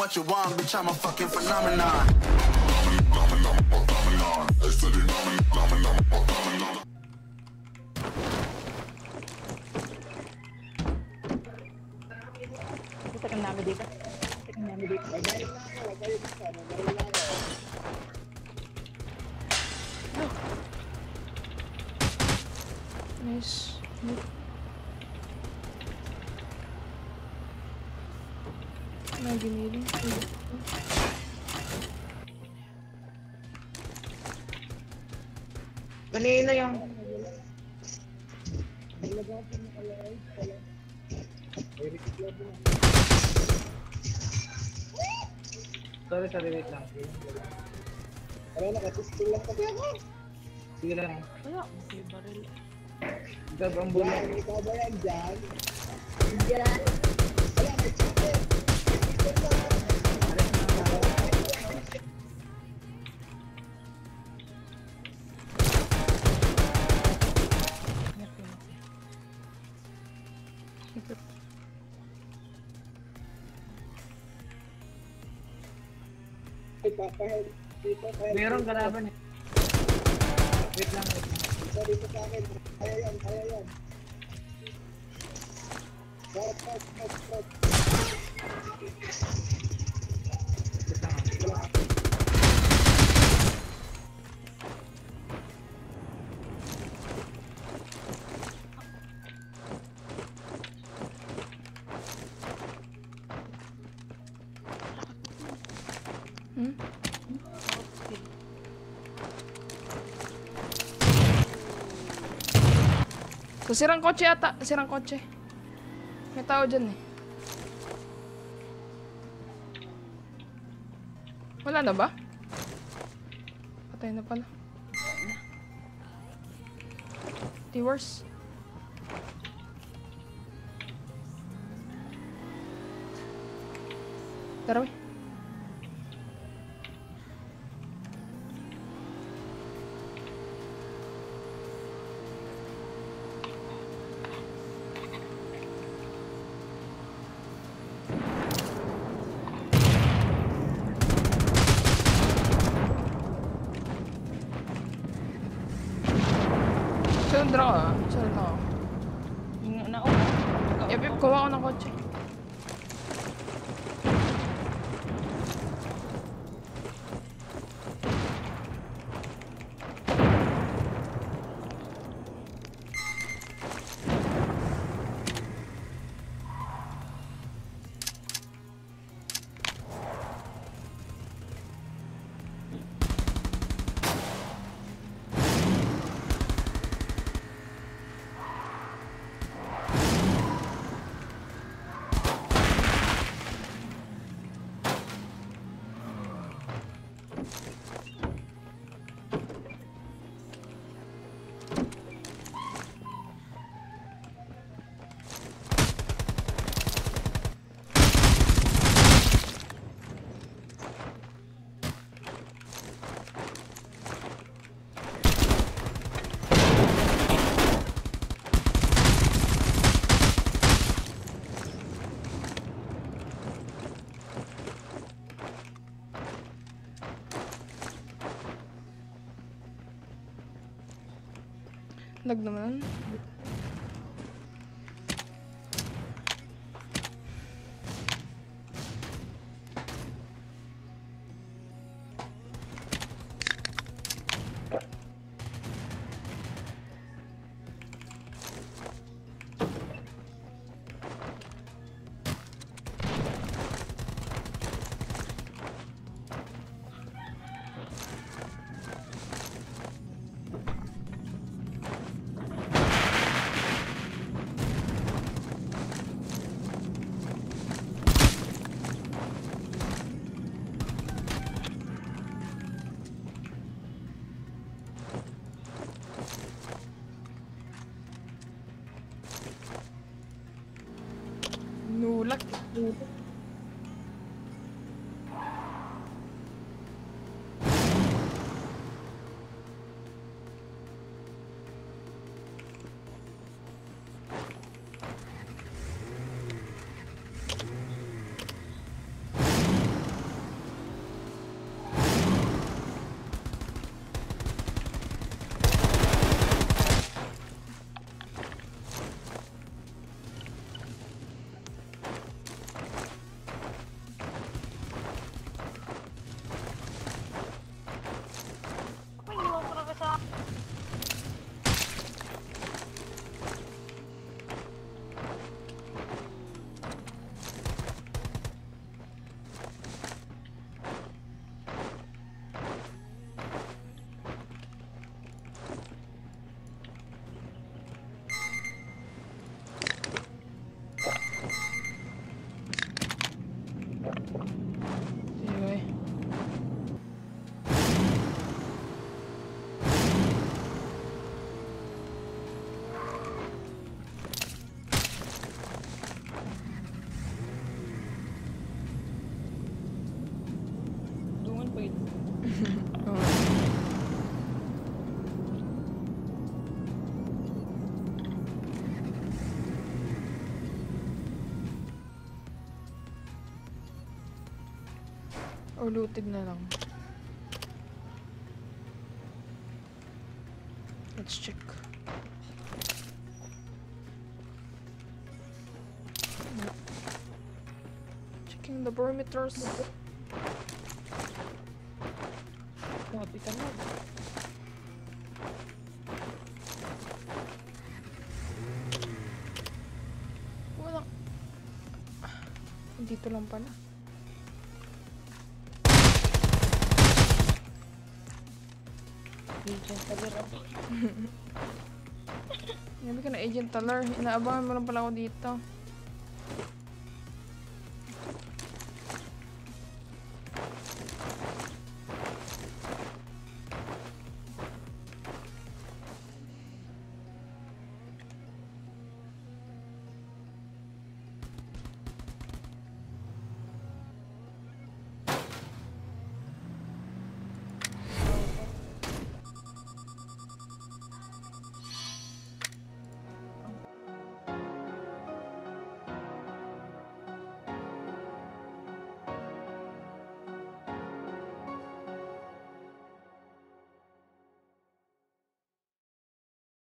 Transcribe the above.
what you want, bitch, I'm a fucking phenomenon. Kita kang namin dito. Nice. May giniling. Kanina yung... Sorry, wait lang. Wala na, kasi still lang sabi ako. Sige lang. Wala, may baril. Gab ang bulan. Ikaw ba yan dyan? Dyan. Wala, may chicken. Meron kalaban eh. Wait lang. Dito sa akin. Kaya yan. Stop. So, sirang kotse ata. Sirang kotse. May tao dyan eh. Wala na ba? Patay na pala. T-Wars. Tara, we. Sandra ka? Saan na ako? Yung nauna. Yep, kuha ko ng kotse. Lag naman. Nulak. Or looted na lang. Let's check. No. Checking the perimeters. Grabe ka na. Wala. Dito lang pala. Agent talir ako. Sabi ka na, Agent Talar. Inaabangan mo lang pala ako dito.